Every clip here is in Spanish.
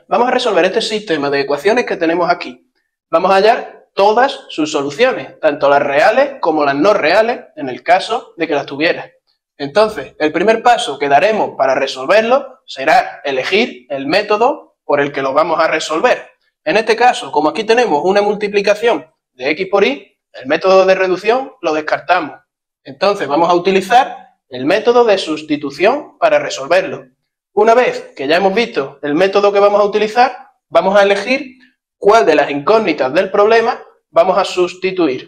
vamos a resolver este sistema de ecuaciones que tenemos aquí. Vamos a hallar todas sus soluciones, tanto las reales como las no reales, en el caso de que las tuviera. Entonces, el primer paso que daremos para resolverlo será elegir el método por el que lo vamos a resolver. En este caso, como aquí tenemos una multiplicación de x por y, el método de reducción lo descartamos. Entonces, vamos a utilizar el método de sustitución para resolverlo. Una vez que ya hemos visto el método que vamos a utilizar, vamos a elegir cuál de las incógnitas del problema vamos a sustituir.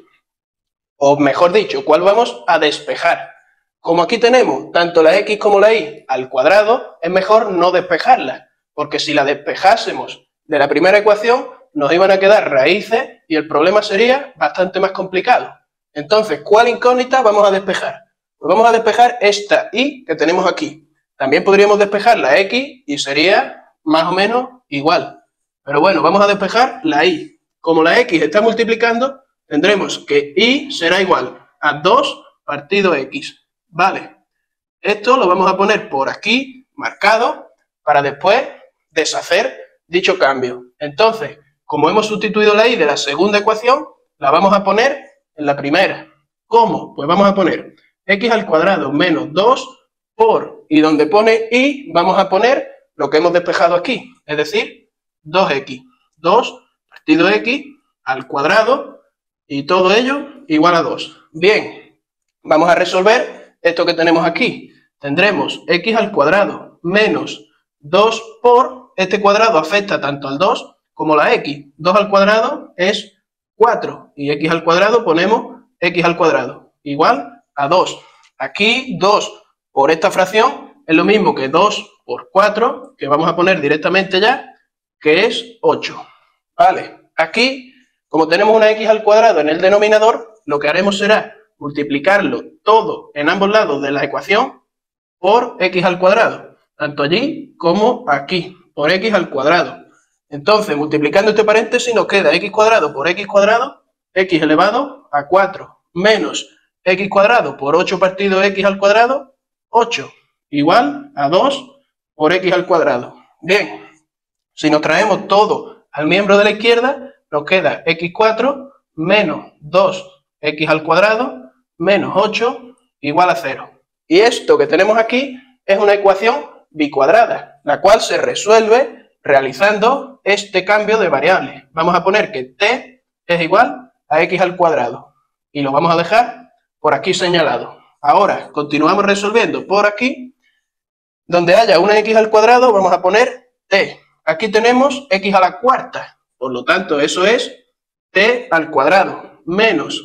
O mejor dicho, cuál vamos a despejar. Como aquí tenemos tanto la x como la y al cuadrado, es mejor no despejarlas, porque si la despejásemos de la primera ecuación, nos iban a quedar raíces y el problema sería bastante más complicado. Entonces, ¿cuál incógnita vamos a despejar? Pues vamos a despejar esta y que tenemos aquí. También podríamos despejar la x y sería más o menos igual. Pero bueno, vamos a despejar la y. Como la x está multiplicando, tendremos que y será igual a 2 partido x. Vale, esto lo vamos a poner por aquí, marcado, para después deshacer dicho cambio. Entonces, como hemos sustituido la y de la segunda ecuación, la vamos a poner en la primera. ¿Cómo? Pues vamos a poner x al cuadrado menos 2 por, y donde pone y, vamos a poner lo que hemos despejado aquí, es decir, 2x. 2 partido x al cuadrado y todo ello igual a 2. Bien, vamos a resolver esto que tenemos aquí. Tendremos x al cuadrado menos 2 por, este cuadrado afecta tanto al 2 como la x. 2 al cuadrado es 4 y x al cuadrado ponemos x al cuadrado igual a 2. Aquí 2 por esta fracción es lo mismo que 2 por 4, que vamos a poner directamente ya, que es 8. Vale, aquí, como tenemos una x al cuadrado en el denominador, lo que haremos será multiplicarlo todo en ambos lados de la ecuación por x al cuadrado, tanto allí como aquí, por x al cuadrado. Entonces, multiplicando este paréntesis nos queda x cuadrado por x cuadrado, x elevado a 4, menos x cuadrado por 8 partido x al cuadrado, 8, igual a 2 por x al cuadrado. Bien, si nos traemos todo al miembro de la izquierda, nos queda x4 menos 2x al cuadrado menos 8 igual a 0. Y esto que tenemos aquí es una ecuación bicuadrada, la cual se resuelve realizando este cambio de variables. Vamos a poner que t es igual a x al cuadrado y lo vamos a dejar por aquí señalado. Ahora continuamos resolviendo por aquí. Donde haya una x al cuadrado vamos a poner t. Aquí tenemos x a la cuarta, por lo tanto eso es t al cuadrado menos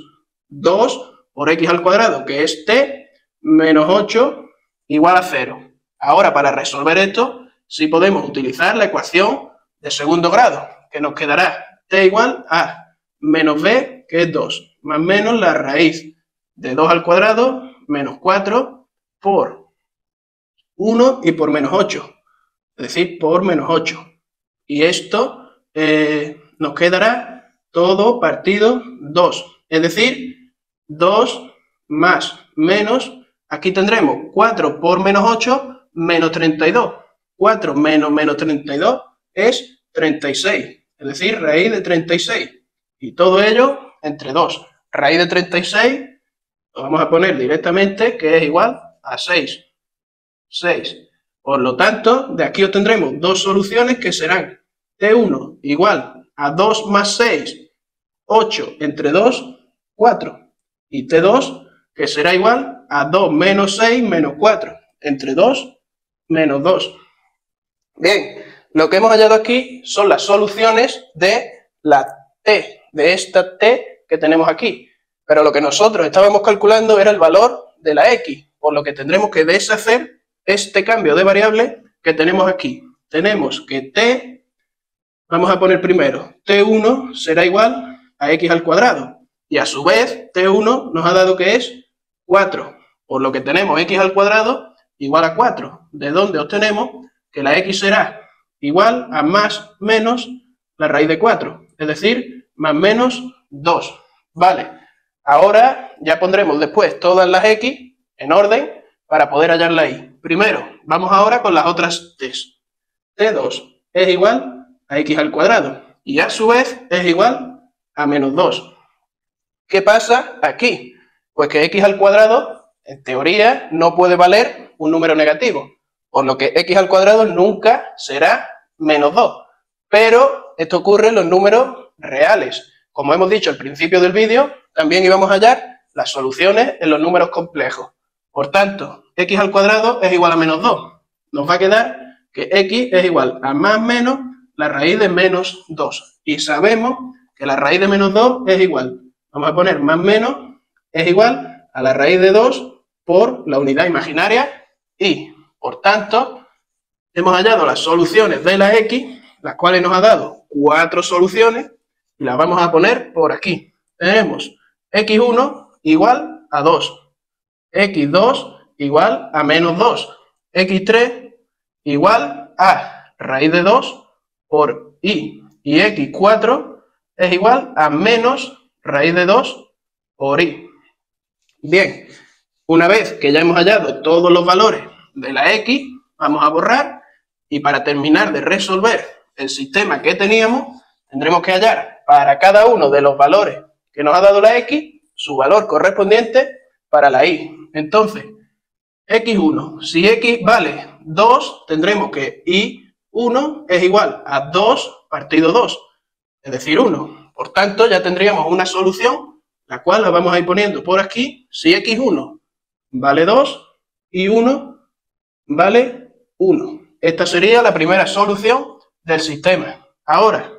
2 por x al cuadrado, que es t, menos 8 igual a 0. Ahora, para resolver esto, sí podemos utilizar la ecuación de segundo grado, que nos quedará t igual a menos b, que es 2, más menos la raíz de 2 al cuadrado, menos 4, por 1 y por menos 8, es decir, por menos 8. Y esto nos quedará todo partido 2, es decir, 2 más menos, aquí tendremos 4 por menos 8, menos 32. 4 menos menos 32 es 36, es decir, raíz de 36. Y todo ello entre 2. Raíz de 36 lo vamos a poner directamente que es igual a 6. 6. Por lo tanto, de aquí obtendremos dos soluciones que serán T1 igual a 2 más 6, 8 entre 2, 4. Y T2 que será igual a 2 menos 6 menos 4 entre 2 menos 2. Bien, lo que hemos hallado aquí son las soluciones de la T, de esta T que tenemos aquí. Pero lo que nosotros estábamos calculando era el valor de la X, por lo que tendremos que deshacer este cambio de variable que tenemos aquí. Tenemos que T, vamos a poner primero, T1 será igual a X al cuadrado. Y a su vez, T1 nos ha dado que es 4, por lo que tenemos X al cuadrado igual a 4, de donde obtenemos que la X será igual a más menos la raíz de 4, es decir, más menos 2. Vale, ahora ya pondremos después todas las X en orden para poder hallar la Y. Primero, vamos ahora con las otras T's. T2 es igual a x al cuadrado y a su vez es igual a menos 2. ¿Qué pasa aquí? Pues que x al cuadrado, en teoría, no puede valer un número negativo, por lo que x al cuadrado nunca será menos 2. Pero esto ocurre en los números reales. Como hemos dicho al principio del vídeo, también íbamos a hallar las soluciones en los números complejos. Por tanto, x al cuadrado es igual a menos 2. Nos va a quedar que x es igual a más menos la raíz de menos 2. Y sabemos que la raíz de menos 2 es igual. Vamos a poner más menos es igual a la raíz de 2 por la unidad imaginaria y, por tanto, hemos hallado las soluciones de la x, las cuales nos ha dado 4 soluciones y las vamos a poner por aquí. Tenemos x1 igual a 2, x2 igual a menos 2, x3 igual a raíz de 2 por y x4 es igual a menos raíz de 2 por y. Bien, una vez que ya hemos hallado todos los valores de la x, vamos a borrar y para terminar de resolver el sistema que teníamos, tendremos que hallar para cada uno de los valores que nos ha dado la x, su valor correspondiente para la y. Entonces, x1, si x vale 2, tendremos que y1 es igual a 2 partido 2, es decir, 1. Por tanto, ya tendríamos una solución, la cual la vamos a ir poniendo por aquí. Si x1 vale 2, y1 vale 1. Esta sería la primera solución del sistema. Ahora,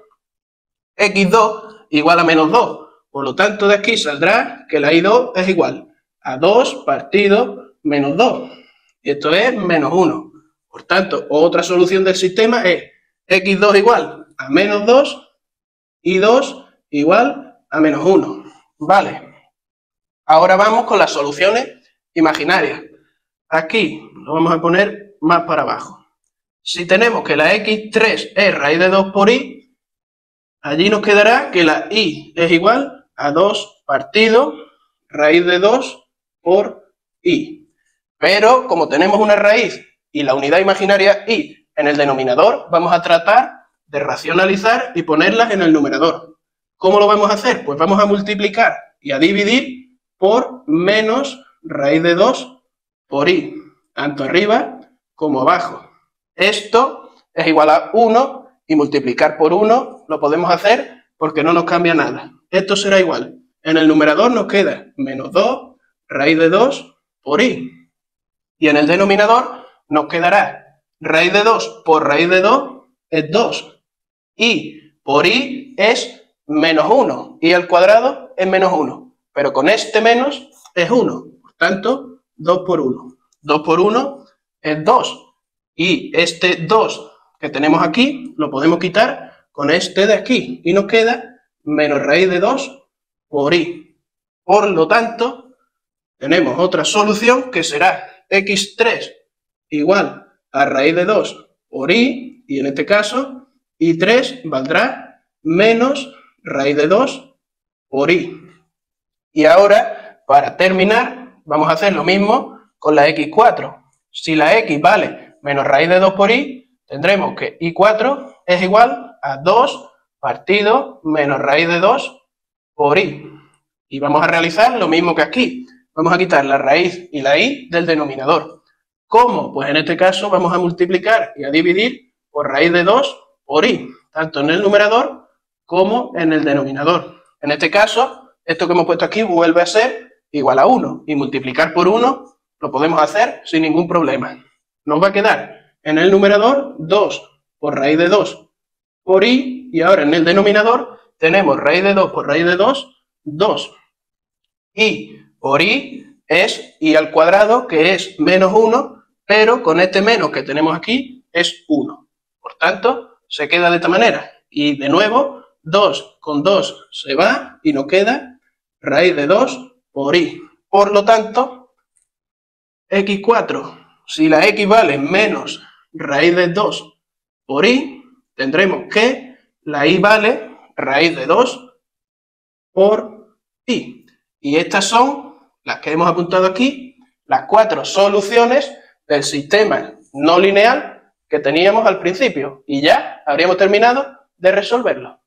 x2 igual a menos 2. Por lo tanto, de aquí saldrá que la y2 es igual a 2 partido menos 2. Y esto es menos 1. Por tanto, otra solución del sistema es x2 igual a menos 2 y 2 igual a menos 1. Vale. Ahora vamos con las soluciones imaginarias. Aquí lo vamos a poner más para abajo. Si tenemos que la x3 es raíz de 2 por y, allí nos quedará que la y es igual a 2 partido raíz de 2 por y. Pero como tenemos una raíz y la unidad imaginaria y en el denominador, vamos a tratar de racionalizar y ponerlas en el numerador. ¿Cómo lo vamos a hacer? Pues vamos a multiplicar y a dividir por menos raíz de 2 por y, tanto arriba como abajo. Esto es igual a 1 y multiplicar por 1 lo podemos hacer porque no nos cambia nada. Esto será igual. En el numerador nos queda menos 2 raíz de 2 por y. Y en el denominador nos quedará raíz de 2 por raíz de 2 es 2. Y por y es menos 1. Y al cuadrado es menos 1. Pero con este menos es 1. Por tanto, 2 por 1. 2 por 1 es 2. Y este 2 que tenemos aquí lo podemos quitar con este de aquí. Y nos queda menos raíz de 2 por y. Por lo tanto, tenemos otra solución que será x3 igual a raíz de 2 por y. Y en este caso, y3 valdrá menos raíz de 2 por y. Y ahora, para terminar, vamos a hacer lo mismo con la x4. Si la x vale menos raíz de 2 por y, tendremos que y4 es igual a 2 partido menos raíz de 2 por y. Y vamos a realizar lo mismo que aquí. Vamos a quitar la raíz y la y del denominador. ¿Cómo? Pues en este caso vamos a multiplicar y a dividir por raíz de 2 por y, tanto en el numerador como en el denominador. En este caso, esto que hemos puesto aquí vuelve a ser igual a 1 y multiplicar por 1 lo podemos hacer sin ningún problema. Nos va a quedar en el numerador 2 por raíz de 2 por y ahora en el denominador tenemos raíz de 2 por raíz de 2, 2. Y por y es y al cuadrado, que es menos 1, pero con este menos que tenemos aquí es 1. Por tanto, se queda de esta manera. Y de nuevo, 2 con 2 se va y nos queda raíz de 2 por y. Por lo tanto, x4, si la x vale menos raíz de 2 por y, tendremos que la y vale raíz de 2 por y. Y estas son las que hemos apuntado aquí, las 4 soluciones del sistema no lineal que teníamos al principio. Y ya habríamos terminado de resolverlo.